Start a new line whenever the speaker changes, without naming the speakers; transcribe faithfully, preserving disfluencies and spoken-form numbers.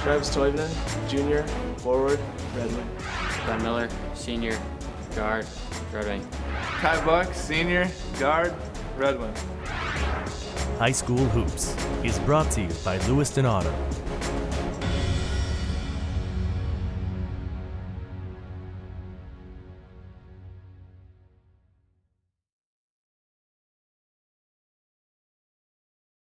Travis Toivonen, junior, forward, Red Wing.
Glenn Miller, senior, guard, Red Wing.
Kai Buck, senior, guard, Red Wing.
High School Hoops is brought to you by Lewiston Auto.